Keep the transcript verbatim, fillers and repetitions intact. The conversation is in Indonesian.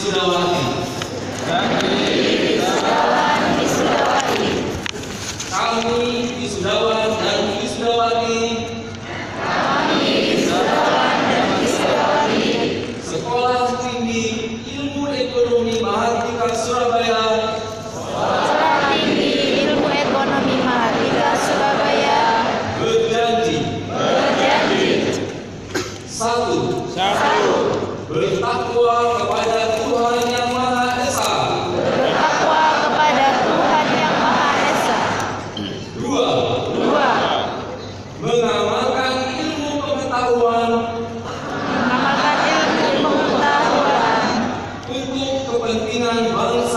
wisudawati. Kami wisudawan wisudawati. Kami wisudawan dan wisudawati Kami wisudawan dan wisudawati. Sekolah Tinggi Ilmu Ekonomi Mahardika Surabaya. Sekolah Tinggi Ilmu Ekonomi Mahardika Surabaya. Berjanji. Berjanji. Satu. Satu. Bertakwa kepada Tuhan Yang Maha Esa. Bertakwa kepada Tuhan Yang Maha Esa. Dua. Dua. Mengamalkan ilmu pengetahuan Mengamalkan ilmu pengetahuan untuk kepentingan bangsa